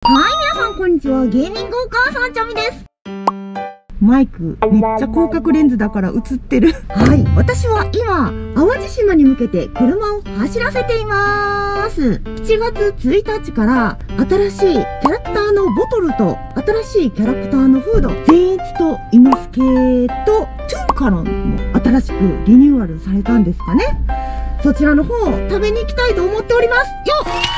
皆さんこんにちは。ゲーミングお母さんちゃみです。マイクめっちゃ広角レンズだから映ってる。はい、私は今淡路島に向けて車を走らせています。7月1日から新しいキャラクターのボトルと新しいキャラクターのフード、善逸と伊之助とトゥンカロンも新しくリニューアルされたんですかね。そちらの方を食べに行きたいと思っておりますよ。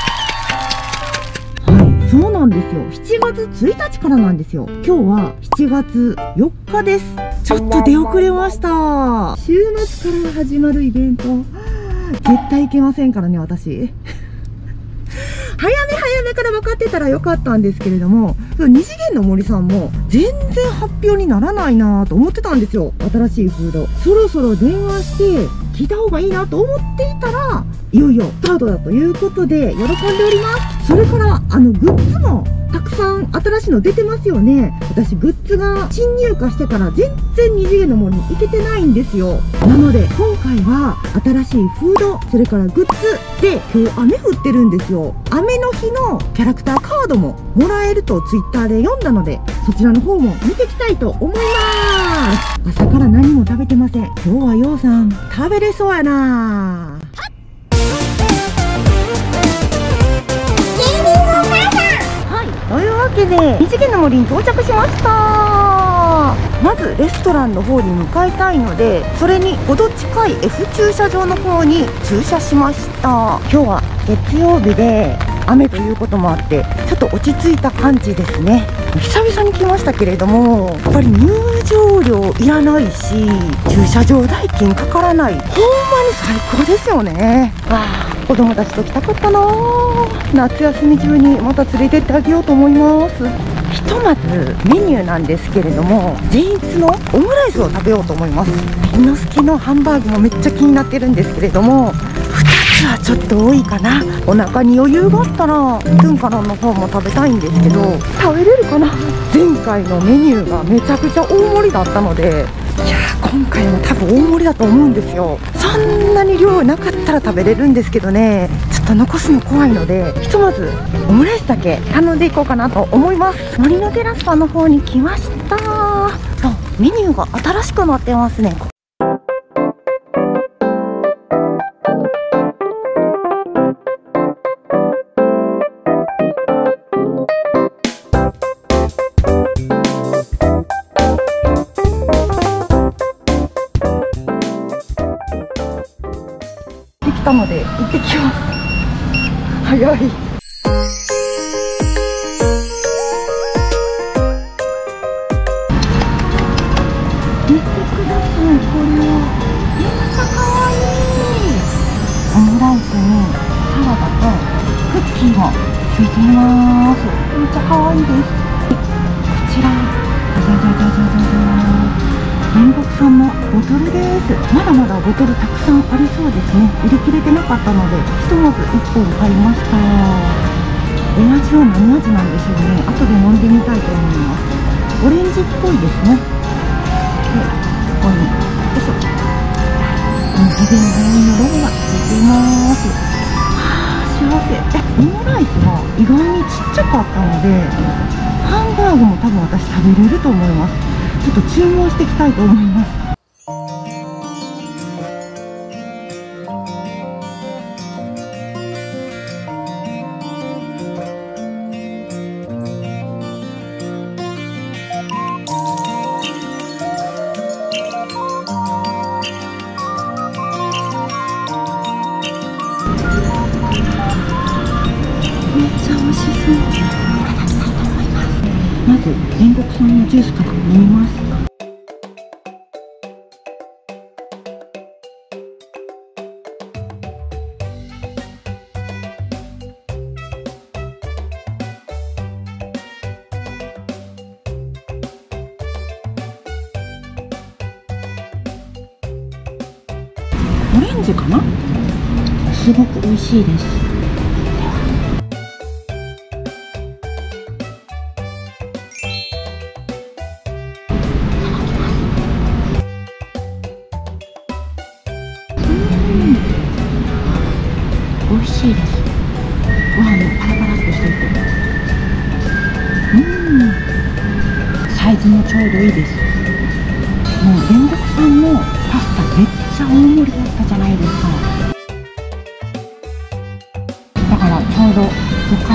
そうなんですよ。7月1日からなんですよ。今日は7月4日です。ちょっと出遅れました。週末から始まるイベント。絶対行けませんからね、私。早めから分かってたらよかったんですけれども、二次元の森さんも全然発表にならないなぁと思ってたんですよ。新しいフード。そろそろ電話して聞いた方がいいなと思っていたら、いよいよスタートだということで喜んでおります。それからグッズもたくさん新しいの出てますよね。私グッズが新入荷してから全然二次元の森に行けてないんですよ。なので今回は新しいフード、それからグッズで、今日雨降ってるんですよ。雨の日のキャラクターカードももらえるとツイッターで読んだので、そちらの方も見ていきたいと思います。朝から何も食べてません。今日はようさん食べれそうやな。というわけで二次元の森に到着しました。まずレストランの方に向かいたいので、それに程近い F 駐車場の方に駐車しました。今日は月曜日で雨ということもあってちょっと落ち着いた感じですね。久々に来ましたけれども、やっぱり入場料いらないし駐車場代金かからない、ほんまに最高ですよね。子供たちと来たかったな。夏休み中にまた連れてってあげようと思います。ひとまずメニューなんですけれども、善逸のオムライスを食べようと思います。伊之助のハンバーグもめっちゃ気になってるんですけれども、2つはちょっと多いかな。お腹に余裕があったらトゥンカロンの方も食べたいんですけど、食べれるかな。前回のメニューがめちゃくちゃ大盛りだったので、いやー今回も多分大盛りだと思うんですよ。そんなに量なかったら食べれるんですけどね、ちょっと残すの怖いので、ひとまずオムライスだけ頼んでいこうかなと思います。森のテラスさんの方に来ました。メニューが新しくなってますね。来たので行ってきます。早い。見てください、これはめっちゃかわいい。オムライスにサラダとクッキーもついています。めっちゃかわいいです。こちら煉獄さんのボトルです。まだまだボトルたくさんありそうですね。売り切れてなかったのでひとまず1本買いました。お味は何味なんでしょうね。後で飲んでみたいと思います。オレンジっぽいですね。でここによいしょ、自然のロゴがついています。幸せ。オムライスが意外にちっちゃかったので、ハンバーグも多分私食べれると思います。ちょっと注文していきたいと思います。めっちゃ美味しそう。まず煉獄さんのジュースから飲みます。オレンジかな。すごく美味しいです。美味しいです。ご飯もパラパラっとしていて。 つもちょうどいいです。もう煉獄さんのパスタめっちゃ大盛りだったじゃないですか。だからちょうどよかった。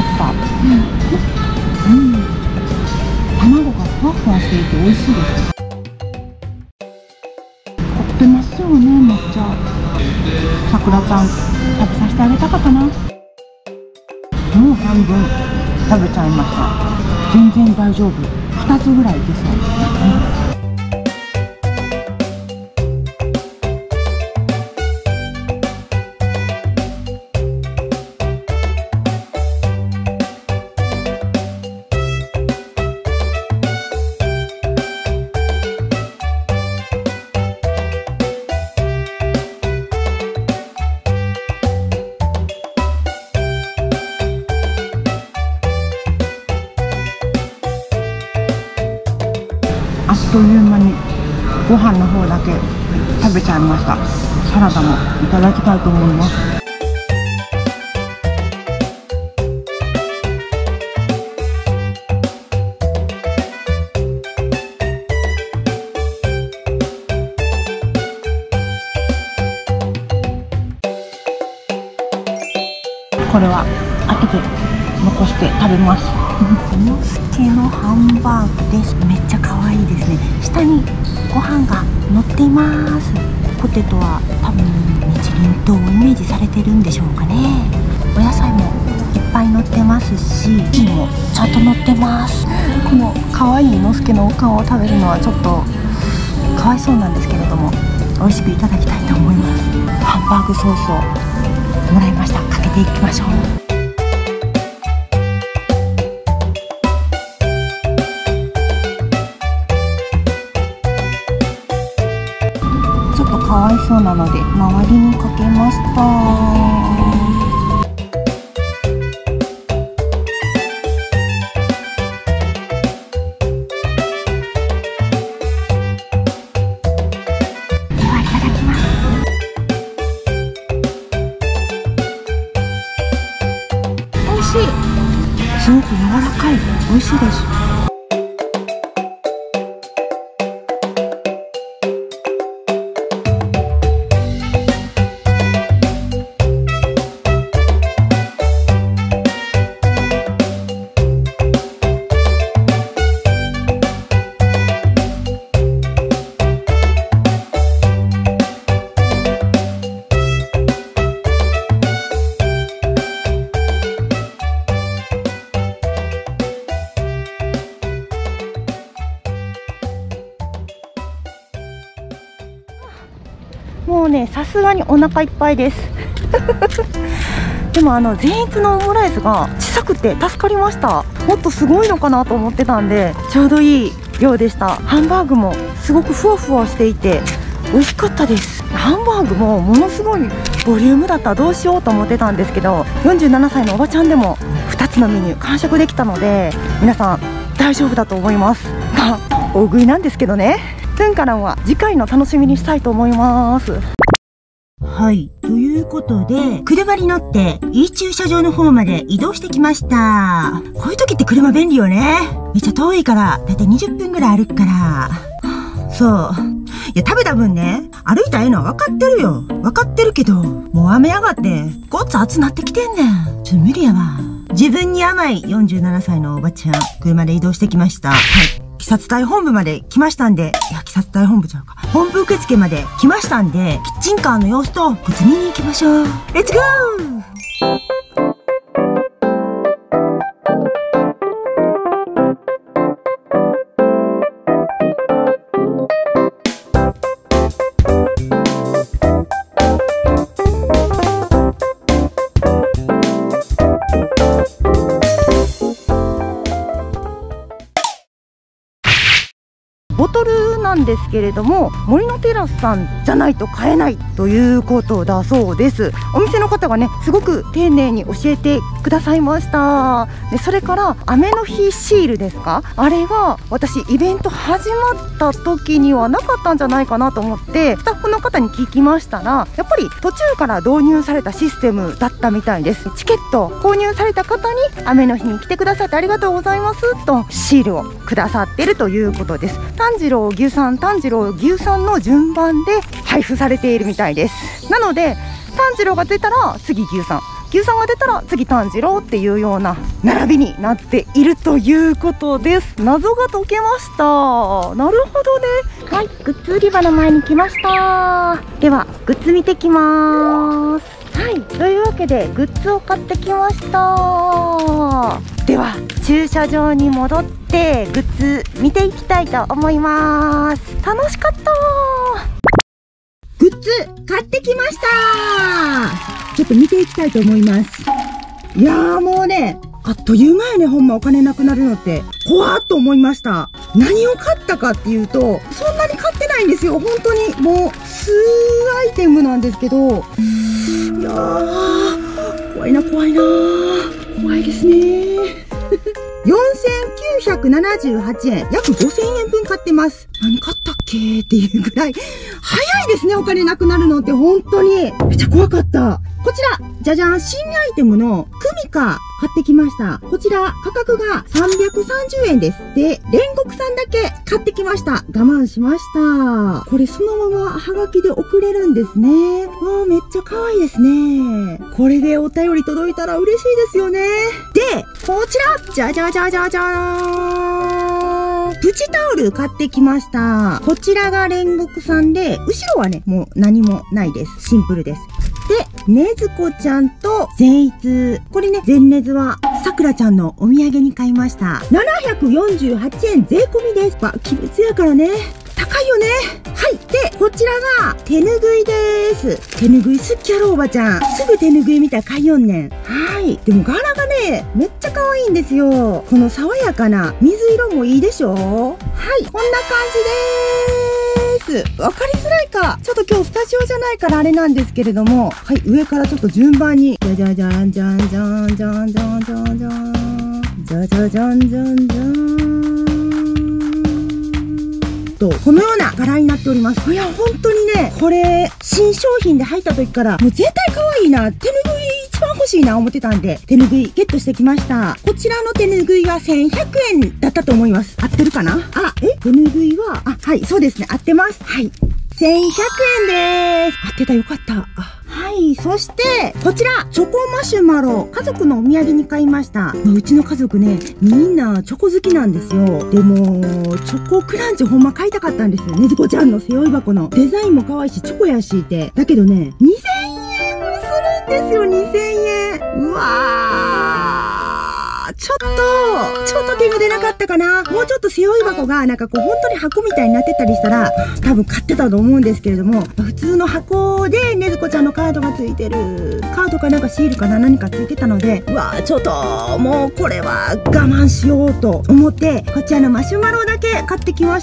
卵がふわふわしていて美味しいです。凝ってますよね、めっちゃ。さくらちゃん食べさせてあげたかったな。もう半分食べちゃいました。全然大丈夫。2つぐらいいけそう。あっという間にご飯の方だけ食べちゃいました。サラダもいただきたいと思います。これは後で残して食べます。のすけのハンバーグです。めっちゃ可愛いですね。下にご飯が乗っています。ポテトは多分日輪刀をイメージされてるんでしょうかね。お野菜もいっぱい乗ってますし、チーもちゃんと乗ってます。この可愛いのすけのお顔を食べるのはちょっとかわいそうなんですけれども、美味しくいただきたいと思います。ハンバーグソースをもらいました。かけていきましょう。かわいそうなので周りにかけました。ではいただきます。美味しい。すごく柔らかい。美味しいです。もうね、さすがにお腹いっぱいですでも善逸のオムライスが小さくて助かりました。もっとすごいのかなと思ってたんで、ちょうどいい量でした。ハンバーグもすごくふわふわしていて美味しかったです。ハンバーグもものすごいボリュームだったらどうしようと思ってたんですけど、47歳のおばちゃんでも2つのメニュー完食できたので、皆さん大丈夫だと思います。まあ大食いなんですけどね。文化欄は次回の楽しみにしたいと思います。はい。ということで、車に乗って、いい駐車場の方まで移動してきました。こういう時って車便利よね。めっちゃ遠いから、だいたい20分ぐらい歩くから。そう。いや、食べた分ね、歩いたらええのは分かってるよ。分かってるけど、もう雨上がって、ごっつ暑なってきてんねん。ちょっと無理やわ。自分に甘い47歳のおばちゃん、車で移動してきました。はい。鬼殺隊本部まで来ましたんで、いや、鬼殺隊本部ちゃうか。本部受付まで来ましたんで、キッチンカーの様子と、ごつ見に行きましょう。レッツゴー！ボトルなんですけれども、森のテラスさんじゃないと買えないということだそうです。お店の方がね、すごく丁寧に教えてくださいました。で、それから雨の日シールですか、あれが私イベント始まった時にはなかったんじゃないかなと思ってスタッフの方に聞きましたら、やっぱり途中から導入されたシステムだったみたいです。チケット購入された方に雨の日に来てくださってありがとうございますとシールをくださってるということです。炭治郎牛さんの順番で配布されているみたいです。なので炭治郎が出たら次牛さんが出たら次炭治郎っていうような並びになっているということです。謎が解けました。なるほどね。はい、グッズ売り場の前に来ました。ではグッズ見てきます。はい、というわけでグッズを買ってきました。では駐車場に戻ってグッズ見ていきたいと思います。楽しかった。グッズ買ってきました。ちょっと見ていきたいと思います。いやーもうね、あっという間やね、ほんまお金なくなるのって。怖っと思いました。何を買ったかっていうと、そんなに買ってないんですよ。本当にもう数アイテムなんですけど。いやー、怖いな。怖いですね。4978円、約5000円分買ってます。何買ったっけっていうぐらい早いですね、お金なくなるのって本当に。めっちゃ怖かった。こちら、じゃじゃん、新アイテムのクミカ買ってきました。こちら、価格が330円です。で、煉獄さんだけ買ってきました。我慢しました。これそのままハガキで送れるんですね。わあ、めっちゃ可愛いですね。これでお便り届いたら嬉しいですよね。で、こちら、じゃじゃじゃじゃじゃーん。プチタオル買ってきました。こちらが煉獄さんで、後ろはね、もう何もないです。シンプルです。で、ねずこちゃんと善逸。これね、善ねずは、さくらちゃんのお土産に買いました。748円税込みです。鬼滅やからね。高いよね。はい。で、こちらが手ぬぐいです。手ぬぐい好きやろ、おばちゃん。すぐ手ぬぐい見たら買いよんねん。はい。でも柄がね、めっちゃ可愛いんですよ。この爽やかな水色もいいでしょ？はい。こんな感じでーす。わかりづらいか。ちょっと今日スタジオじゃないからあれなんですけれども、はい。上からちょっと順番に、じゃじゃじゃんじゃんじゃんじゃんじゃんじゃんじゃん。じゃじゃじゃんじゃんじゃん。このような柄になっております。いや、本当にね、これ、新商品で入った時から、もう絶対可愛いな、手ぬぐい一番欲しいな思ってたんで、手ぬぐいゲットしてきました。こちらの手ぬぐいは1100円だったと思います。合ってるかな？手ぬぐいは、はい、そうですね、合ってます。はい。1100円です。合ってた、よかった。はい。そして、こちら、チョコマシュマロ。家族のお土産に買いました。うちの家族ね、みんなチョコ好きなんですよ。でも、チョコクランチほんま買いたかったんですよ。ねずこちゃんの背負い箱の。デザインも可愛いし、チョコやしって。だけどね、2000円もするんですよ、2000円。うわー。ちょっと手が出なかったかな。もうちょっと背負い箱がなんかこう本当に箱みたいになってたりしたら多分買ってたと思うんですけれども、普通の箱でねずこちゃんのカードがついてる。カードかなんかシールかな何かついてたので、うわーちょっともうこれは我慢しようと思ってこちらのマシュマロだけ買ってきました。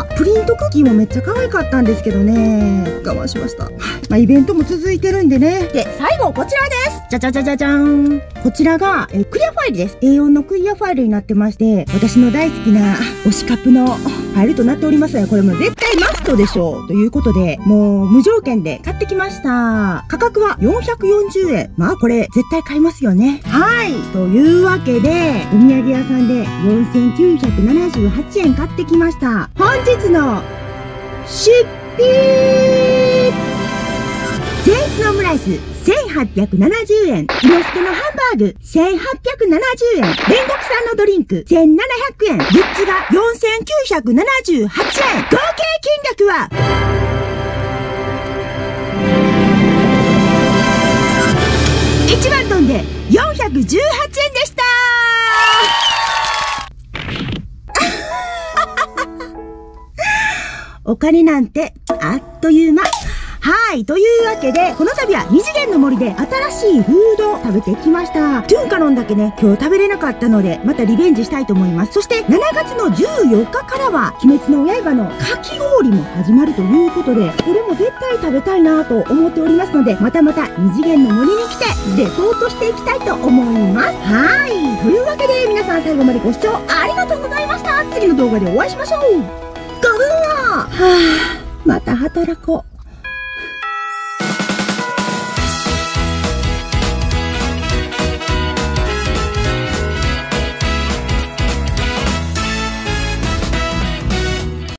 プリントクッキーもめっちゃ可愛かったんですけどね、我慢しました。まあイベントも続いてるんでね。で、最後こちらです。じゃじゃじゃじゃじゃーん。こちらがクリアファイルです。A4 のクリアファイルになってまして、私の大好きな推しカップのファイルとなっておりますが、これも絶対マストでしょうということで、もう無条件で買ってきました。価格は440円。まあこれ絶対買いますよね。はい。というわけで、お土産屋さんで4978円買ってきました。本日の出費善逸のオムライス1870円。イノスケのハンバーグ1870円。煉獄さんのドリンク1700円。グッズが4978円。合計金額は1万飛んで418円でしたお金なんてあっという間。はい。というわけで、この度は二次元の森で新しいフードを食べてきました。トゥンカロンだけね、今日食べれなかったので、またリベンジしたいと思います。そして、7月の14日からは、鬼滅の刃のかき氷も始まるということで、これも絶対食べたいなと思っておりますので、またまた二次元の森に来て、レポートしていきたいと思います。はい。というわけで、皆さん最後までご視聴ありがとうございました。次の動画でお会いしましょう。ゴブンはぁ、また働こう。